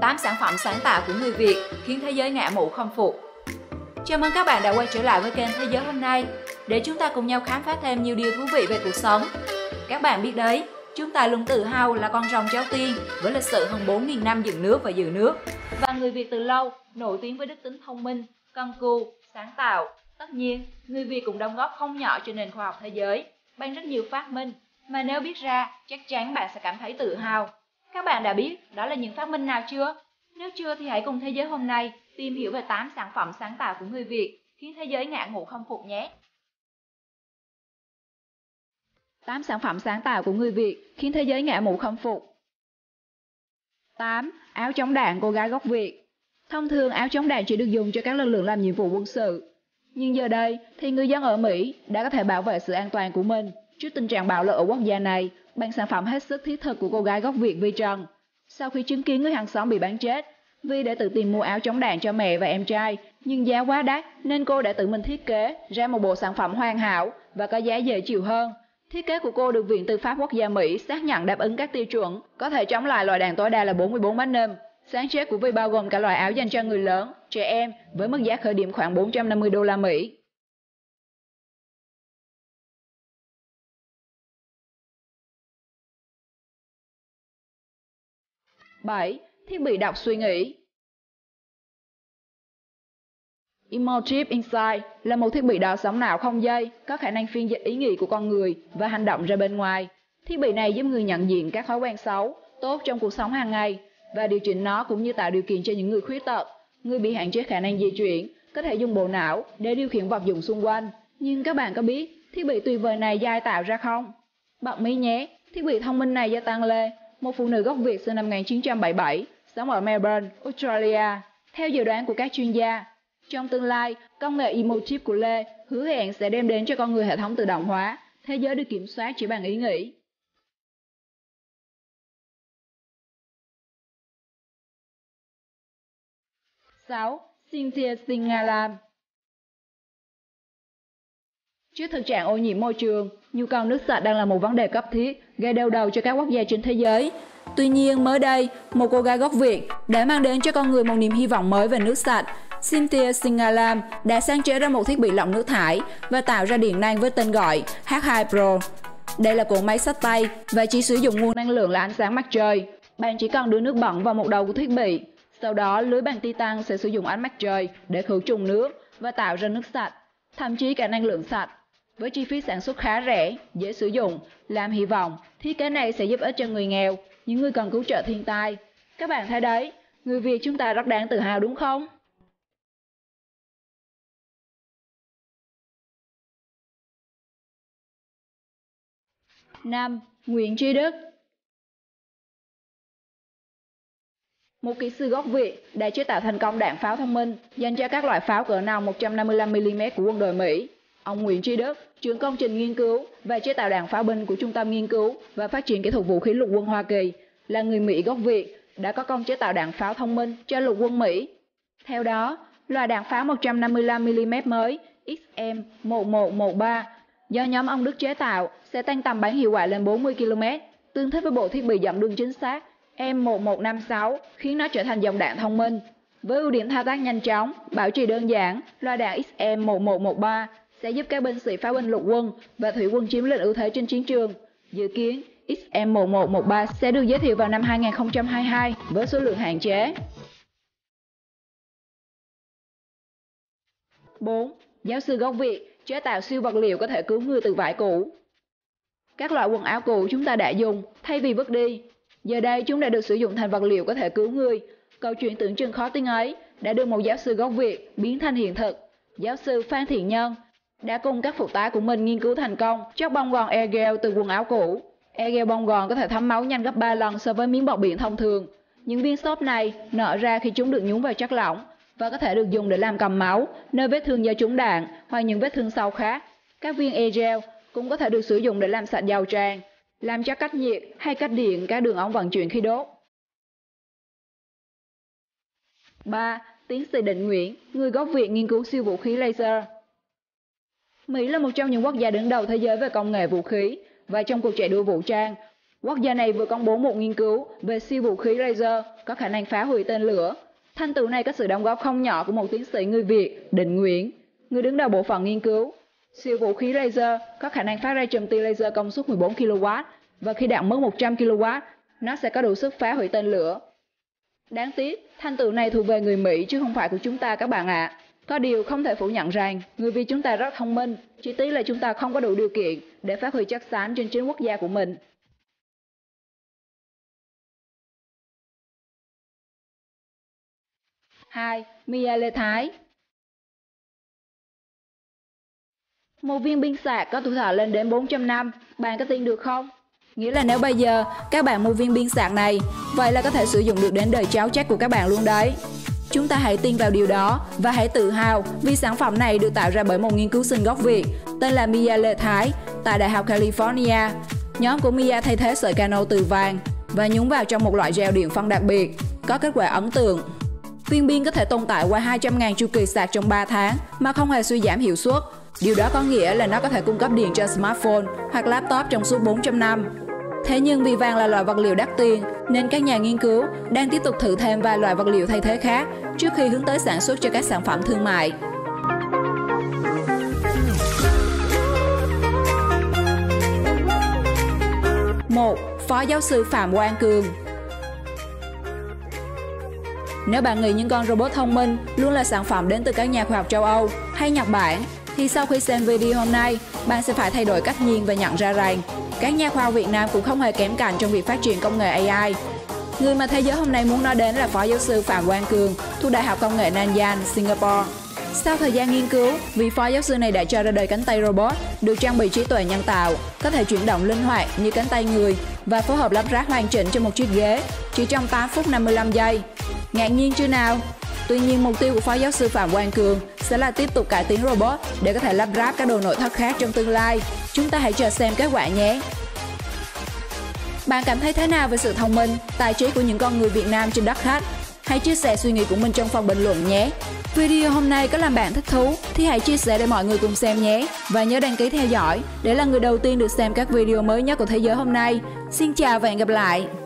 8 sản phẩm sáng tạo của người Việt khiến thế giới ngả mũ khâm phục. Chào mừng các bạn đã quay trở lại với kênh Thế giới hôm nay để chúng ta cùng nhau khám phá thêm nhiều điều thú vị về cuộc sống. Các bạn biết đấy, chúng ta luôn tự hào là con rồng Cháu Tiên với lịch sử hơn 4.000 năm dựng nước và giữ nước. Và người Việt từ lâu nổi tiếng với đức tính thông minh, cần cù, sáng tạo. Tất nhiên, người Việt cũng đóng góp không nhỏ cho nền khoa học thế giới bằng rất nhiều phát minh mà nếu biết ra, chắc chắn bạn sẽ cảm thấy tự hào. Các bạn đã biết đó là những phát minh nào chưa? Nếu chưa thì hãy cùng Thế giới hôm nay tìm hiểu về 8 sản phẩm sáng tạo của người Việt khiến thế giới ngả ngủ khâm phục nhé. 8 sản phẩm sáng tạo của người Việt khiến thế giới ngả mũ khâm phục. 8. Áo chống đạn cô gái gốc Việt. Thông thường áo chống đạn chỉ được dùng cho các lực lượng làm nhiệm vụ quân sự. Nhưng giờ đây thì người dân ở Mỹ đã có thể bảo vệ sự an toàn của mình trước tình trạng bạo lực ở quốc gia này bằng sản phẩm hết sức thiết thực của cô gái gốc Việt Vi Trần. Sau khi chứng kiến người hàng xóm bị bắn chết, Vi đã tự tìm mua áo chống đạn cho mẹ và em trai, nhưng giá quá đắt nên cô đã tự mình thiết kế ra một bộ sản phẩm hoàn hảo và có giá dễ chịu hơn. Thiết kế của cô được Viện Tư pháp Quốc gia Mỹ xác nhận đáp ứng các tiêu chuẩn, có thể chống lại loại đạn tối đa là 44 Magnum. Sáng chế của Vi bao gồm cả loại áo dành cho người lớn, trẻ em với mức giá khởi điểm khoảng 450 đô la Mỹ. 7. Thiết bị đọc suy nghĩ. Emotive Insight là một thiết bị đo sóng não không dây, có khả năng phiên dịch ý nghĩ của con người và hành động ra bên ngoài. Thiết bị này giúp người nhận diện các thói quen xấu, tốt trong cuộc sống hàng ngày và điều chỉnh nó, cũng như tạo điều kiện cho những người khuyết tật, người bị hạn chế khả năng di chuyển, có thể dùng bộ não để điều khiển vật dụng xung quanh. Nhưng các bạn có biết thiết bị tuyệt vời này do ai tạo ra không? Bật mí nhé, thiết bị thông minh này do Tăng Lê, một phụ nữ gốc Việt sinh năm 1977, sống ở Melbourne, Australia. Theo dự đoán của các chuyên gia, trong tương lai, công nghệ Emotive của Lê hứa hẹn sẽ đem đến cho con người hệ thống tự động hóa, thế giới được kiểm soát chỉ bằng ý nghĩ. Sáu. Cynthia Singalam. Trước thực trạng ô nhiễm môi trường, nhu cầu nước sạch đang là một vấn đề cấp thiết, gây đau đầu cho các quốc gia trên thế giới. Tuy nhiên, mới đây, một cô gái gốc Việt đã mang đến cho con người một niềm hy vọng mới về nước sạch. Cynthia Singalam đã sáng chế ra một thiết bị lọc nước thải và tạo ra điện năng với tên gọi H2 Pro. Đây là cỗ máy xách tay và chỉ sử dụng nguồn năng lượng là ánh sáng mặt trời. Bạn chỉ cần đưa nước bẩn vào một đầu của thiết bị. Sau đó, lưới bằng titan sẽ sử dụng ánh mặt trời để khử trùng nước và tạo ra nước sạch, thậm chí cả năng lượng sạch. Với chi phí sản xuất khá rẻ, dễ sử dụng, Lam hy vọng thiết kế này sẽ giúp ích cho người nghèo, những người cần cứu trợ thiên tai. Các bạn thấy đấy, người Việt chúng ta rất đáng tự hào đúng không? 5. Nguyễn Trí Đức. Một kỹ sư gốc Việt đã chế tạo thành công đạn pháo thông minh dành cho các loại pháo cỡ nòng 155mm của quân đội Mỹ. Ông Nguyễn Trí Đức, trưởng công trình nghiên cứu và chế tạo đạn pháo binh của Trung tâm Nghiên cứu và Phát triển Kỹ thuật Vũ khí Lục quân Hoa Kỳ, là người Mỹ gốc Việt, đã có công chế tạo đạn pháo thông minh cho Lục quân Mỹ. Theo đó, loại đạn pháo 155mm mới XM1113 do nhóm ông Đức chế tạo sẽ tăng tầm bắn hiệu quả lên 40 km, tương thích với bộ thiết bị dẫn đường chính xác M1156, khiến nó trở thành dòng đạn thông minh. Với ưu điểm thao tác nhanh chóng, bảo trì đơn giản, loại đạn XM1113 sẽ giúp các binh sĩ pháo binh lục quân và thủy quân chiếm lĩnh ưu thế trên chiến trường. Dự kiến, XM1113 sẽ được giới thiệu vào năm 2022 với số lượng hạn chế. 4. Giáo sư gốc Việt chế tạo siêu vật liệu có thể cứu người từ vải cũ. Các loại quần áo cũ chúng ta đã dùng, thay vì vứt đi, giờ đây chúng đã được sử dụng thành vật liệu có thể cứu người. Câu chuyện tưởng chừng khó tin ấy đã được một giáo sư gốc Việt biến thành hiện thực. Giáo sư Phan Thiện Nhân đã cùng các phụ tá của mình nghiên cứu thành công chất bông gòn airgel từ quần áo cũ. Airgel bông gòn có thể thấm máu nhanh gấp 3 lần so với miếng bọt biển thông thường. Những viên xốp này nở ra khi chúng được nhúng vào chất lỏng và có thể được dùng để làm cầm máu, nơi vết thương do trúng đạn hoặc những vết thương sâu khác. Các viên airgel cũng có thể được sử dụng để làm sạch dầu tràn, làm cho cách nhiệt hay cách điện các đường ống vận chuyển khi đốt. 3. Tiến sĩ Định Nguyễn, người gốc Việt nghiên cứu siêu vũ khí laser. Mỹ là một trong những quốc gia đứng đầu thế giới về công nghệ vũ khí và trong cuộc chạy đua vũ trang. Quốc gia này vừa công bố một nghiên cứu về siêu vũ khí laser có khả năng phá hủy tên lửa. Thành tựu này có sự đóng góp không nhỏ của một tiến sĩ người Việt, Định Nguyễn, người đứng đầu bộ phận nghiên cứu. Siêu vũ khí laser có khả năng phát ra chùm tia laser công suất 14 kW và khi đạt mức 100 kW, nó sẽ có đủ sức phá hủy tên lửa. Đáng tiếc, thành tựu này thuộc về người Mỹ chứ không phải của chúng ta các bạn ạ. Có điều không thể phủ nhận rằng người Việt chúng ta rất thông minh, chỉ tiếc là chúng ta không có đủ điều kiện để phát huy chất xám trên chính quốc gia của mình. Hai, Mia Lê Thái. Một viên pin sạc có tuổi thọ lên đến 400 năm, bạn có tin được không? Nghĩa là nếu bây giờ các bạn mua viên pin sạc này, vậy là có thể sử dụng được đến đời cháu chắc của các bạn luôn đấy. Chúng ta hãy tin vào điều đó và hãy tự hào vì sản phẩm này được tạo ra bởi một nghiên cứu sinh gốc Việt tên là Mia Lê Thái tại Đại học California. Nhóm của Mia thay thế sợi cano từ vàng và nhúng vào trong một loại gel điện phân đặc biệt, có kết quả ấn tượng. Viên pin có thể tồn tại qua 200.000 chu kỳ sạc trong 3 tháng mà không hề suy giảm hiệu suất. Điều đó có nghĩa là nó có thể cung cấp điện cho smartphone hoặc laptop trong suốt 400 năm. Thế nhưng vì vàng là loại vật liệu đắt tiền, nên các nhà nghiên cứu đang tiếp tục thử thêm vài loại vật liệu thay thế khác trước khi hướng tới sản xuất cho các sản phẩm thương mại. Một, Phó giáo sư Phạm Quang Cường. Nếu bạn nghĩ những con robot thông minh luôn là sản phẩm đến từ các nhà khoa học châu Âu hay Nhật Bản, thì sau khi xem video hôm nay, bạn sẽ phải thay đổi cách nhìn và nhận ra rằng các nhà khoa học Việt Nam cũng không hề kém cạnh trong việc phát triển công nghệ AI. Người mà thế giới hôm nay muốn nói đến là Phó giáo sư Phạm Quang Cường thuộc Đại học Công nghệ Nanyang, Singapore. Sau thời gian nghiên cứu, vị phó giáo sư này đã cho ra đời cánh tay robot được trang bị trí tuệ nhân tạo, có thể chuyển động linh hoạt như cánh tay người và phối hợp lắp ráp hoàn chỉnh cho một chiếc ghế chỉ trong 8 phút 55 giây. Ngạc nhiên chưa nào? Tuy nhiên, mục tiêu của Phó giáo sư Phạm Quang Cường sẽ là tiếp tục cải tiến robot để có thể lắp ráp các đồ nội thất khác trong tương lai. Chúng ta hãy chờ xem kết quả nhé! Bạn cảm thấy thế nào về sự thông minh, tài trí của những con người Việt Nam trên đất khách? Hãy chia sẻ suy nghĩ của mình trong phần bình luận nhé! Video hôm nay có làm bạn thích thú thì hãy chia sẻ để mọi người cùng xem nhé! Và nhớ đăng ký theo dõi để là người đầu tiên được xem các video mới nhất của thế giới hôm nay. Xin chào và hẹn gặp lại!